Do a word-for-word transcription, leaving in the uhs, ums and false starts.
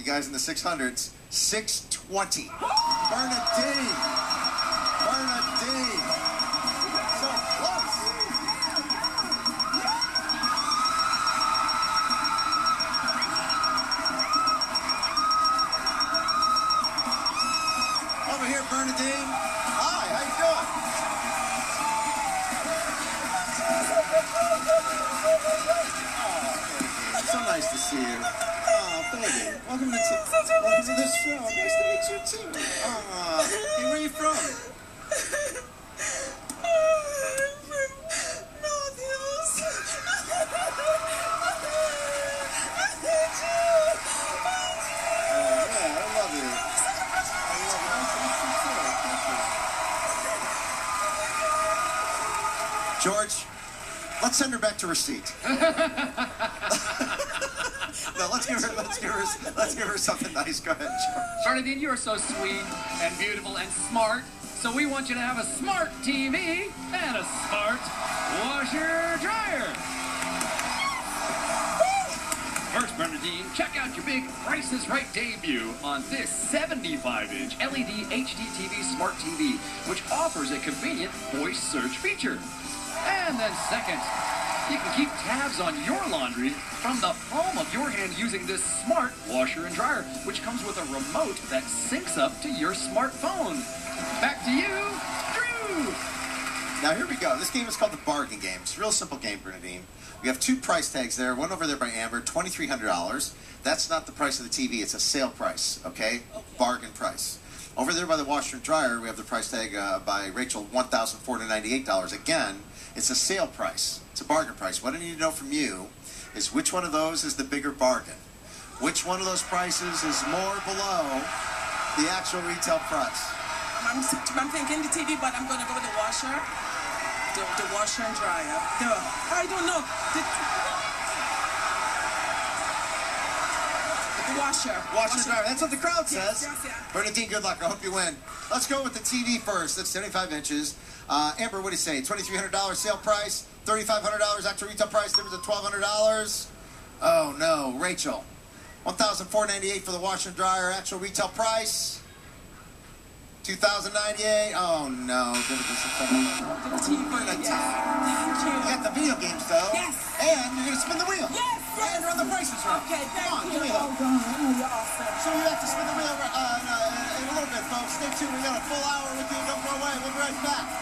guys in the six hundreds. six twenty. Bernadine. Bernadine. So close. Over here, Bernadine. Hi, how you doing? Oh, so nice to see you. Oh, baby. Welcome to, welcome to this show. Nice to meet you, too. Oh, hey, where are you from? George, let's send her back to her seat. No, let's give her, let's give her, let's give her something nice. Go ahead, George. Bernadine, you are so sweet and beautiful and smart. So we want you to have a smart T V and a smart washer dryer. First, Bernadine, check out your big Price is Right debut on this seventy-five inch L E D H D T V Smart T V, which offers a convenient voice search feature. And then second, you can keep tabs on your laundry from the palm of your hand using this smart washer and dryer, which comes with a remote that syncs up to your smartphone. Back to you, Drew. Now here we go. This game is called the Bargain Game. It's a real simple game, Bernadine. We have two price tags there. One over there by Amber, twenty-three hundred dollars. That's not the price of the T V. It's a sale price, okay? Bargain price. Over there by the washer and dryer, we have the price tag uh, by Rachel, one thousand four hundred ninety-eight dollars. Again, it's a sale price. It's a bargain price. What I need to know from you is which one of those is the bigger bargain? Which one of those prices is more below the actual retail price? I'm, I'm thinking the T V, but I'm going to go with the washer. The, the washer and dryer. The, I don't know. The, the washer. Washer and dryer. That's what the crowd says. Yes, yes, yeah. Bernadine, good luck. I hope you win. Let's go with the T V first. That's seventy-five inches. Uh, Amber, what do you say? twenty-three hundred dollars sale price, thirty-five hundred dollars actual retail price, difference of twelve hundred dollars. Oh, no. Rachel, one thousand four hundred ninety-eight dollars for the washer and dryer, actual retail price, two thousand ninety-eight dollars. Oh, no. Difference of seven hundred dollars. The T V. Bernadine. Yeah. Thank you. You got the video games, though. Yes. And you're going to spin the wheel. Yes, yes. And run the prices right. Okay, thank Come on, you. give me Oh, that. God. Oh, you're awesome. So we have to spin the wheel uh, in, uh, in a little bit, folks. Stay tuned. We got a full hour with you. Don't go away. We'll be right back.